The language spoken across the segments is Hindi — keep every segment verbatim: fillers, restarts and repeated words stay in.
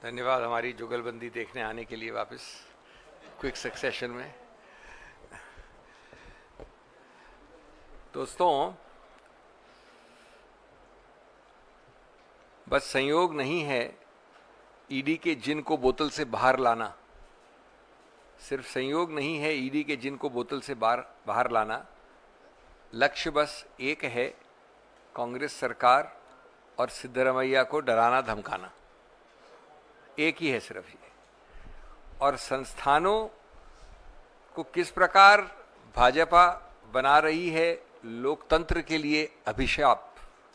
धन्यवाद हमारी जुगलबंदी देखने आने के लिए वापस क्विक सक्सेशन में। दोस्तों, बस संयोग नहीं है ईडी के जिन को बोतल से बाहर लाना, सिर्फ संयोग नहीं है ईडी के जिन को बोतल से बाहर बाहर लाना। लक्ष्य बस एक है, कांग्रेस सरकार और सिद्धरमैया को डराना धमकाना, एक ही है सिर्फ ये। और संस्थानों को किस प्रकार भाजपा बना रही है लोकतंत्र के लिए अभिशाप।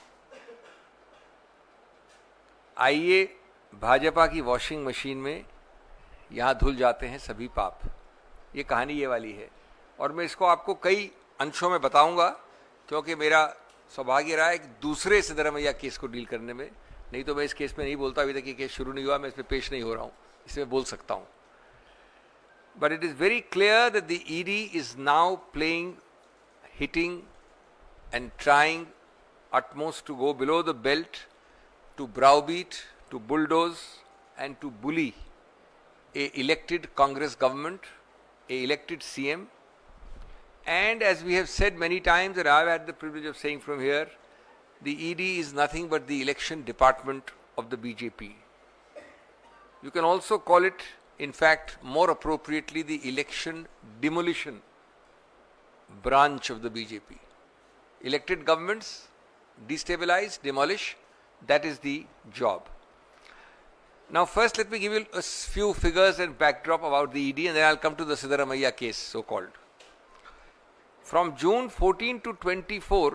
आइए भाजपा की वॉशिंग मशीन में यहां धुल जाते हैं सभी पाप। ये कहानी ये वाली है और मैं इसको आपको कई अंशों में बताऊंगा, क्योंकि मेरा सौभाग्य रहा एक दूसरे सिद्धरमैया केस को डील करने में। नहीं तो मैं इस केस में नहीं बोलता, अभी तक ये केस शुरू नहीं हुआ, मैं इसमें पेश नहीं हो रहा हूं, इसमें बोल सकता हूं। But it is very clear that the ED is now playing, hitting and trying utmost to go below the belt, to browbeat, to bulldoze and to bully a elected Congress government, a elected C M. And as we have said many times, and I've had the privilege of saying from here, the E D is nothing but the election department of the B J P. You can also call it, in fact, more appropriately, the election demolition branch of the B J P. Elected governments destabilize, demolish, that is the job. Now first let me give you a few figures and backdrop about the E D, and then I'll come to the Siddaramaiah case, so called. From June fourteen to twenty-four,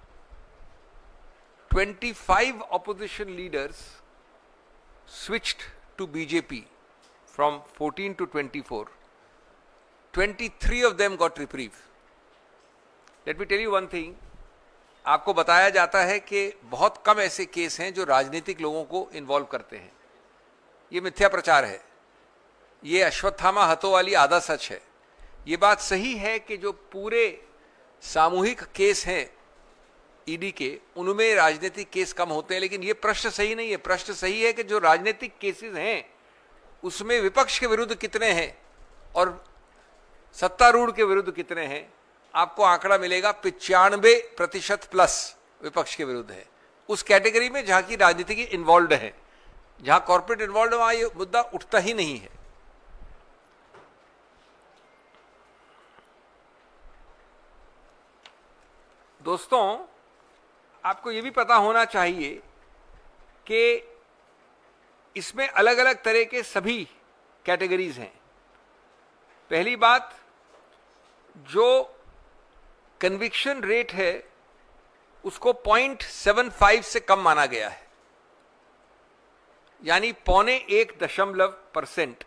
twenty-five opposition leaders switched to B J P from fourteen to twenty-four. twenty-three of them got reprieve. Let me tell you one thing. आपको बताया जाता है कि बहुत कम ऐसे केस हैं जो राजनीतिक लोगों को इन्वॉल्व करते हैं। ये मिथ्या प्रचार है, ये अश्वत्थामा हथो वाली आधा सच है। ये बात सही है कि जो पूरे सामूहिक केस हैं ईडी के, उनमें राजनीतिक केस कम होते हैं, लेकिन ये प्रश्न सही नहीं है। प्रश्न सही है कि जो राजनीतिक केसेस हैं उसमें विपक्ष के विरुद्ध कितने हैं और सत्तारूढ़ के विरुद्ध कितने हैं। आपको आंकड़ा मिलेगा पिचानवे प्रतिशत प्लस विपक्ष के विरुद्ध है उस कैटेगरी में जहां की राजनीति की इन्वॉल्व है। जहां कॉर्पोरेट इन्वॉल्व है वहां ये मुद्दा उठता ही नहीं है। दोस्तों, आपको यह भी पता होना चाहिए कि इसमें अलग अलग तरह के सभी कैटेगरीज हैं। पहली बात, जो कन्विक्शन रेट है उसको पॉइंट सेवन फाइव से कम माना गया है, यानी पौने एक दशमलव परसेंट।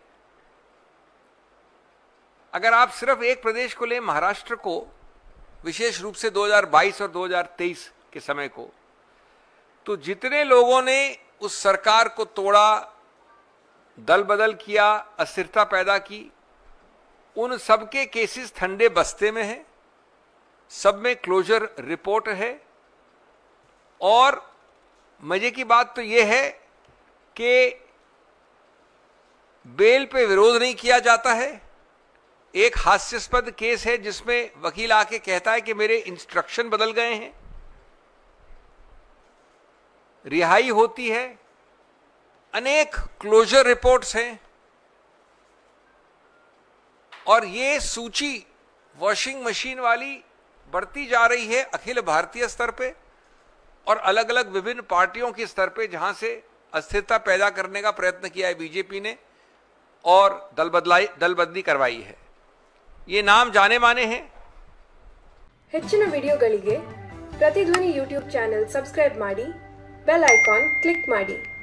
अगर आप सिर्फ एक प्रदेश को लें, महाराष्ट्र को, विशेष रूप से दो हज़ार बाईस और दो हज़ार तेईस के समय को, तो जितने लोगों ने उस सरकार को तोड़ा, दल बदल किया, अस्थिरता पैदा की, उन सबके केसेस ठंडे बस्ते में हैं, सब में क्लोजर रिपोर्ट है। और मजे की बात तो यह है कि बेल पे विरोध नहीं किया जाता है। एक हास्यास्पद केस है जिसमें वकील आके कहता है कि मेरे इंस्ट्रक्शन बदल गए हैं, रिहाई होती है। अनेक क्लोजर रिपोर्ट्स हैं और ये सूची वॉशिंग मशीन वाली बढ़ती जा रही है अखिल भारतीय स्तर पे और अलग अलग विभिन्न पार्टियों के स्तर पे, जहां से अस्थिरता पैदा करने का प्रयत्न किया है बीजेपी ने और दल बदलाई दल बदली करवाई है। ये नाम जाने माने हैं। ಹೆಚ್ಚಿನ ವಿಡಿಯೋಗಳಿಗೆ ಪ್ರತಿಧ್ವನಿ ಯೂಟ್ಯೂಬ್ ಚಾನೆಲ್ ಸಬ್ಸ್ಕ್ರೈಬ್ ಮಾಡಿ, ಬೆಲ್ ಐಕಾನ್ ಕ್ಲಿಕ್ ಮಾಡಿ।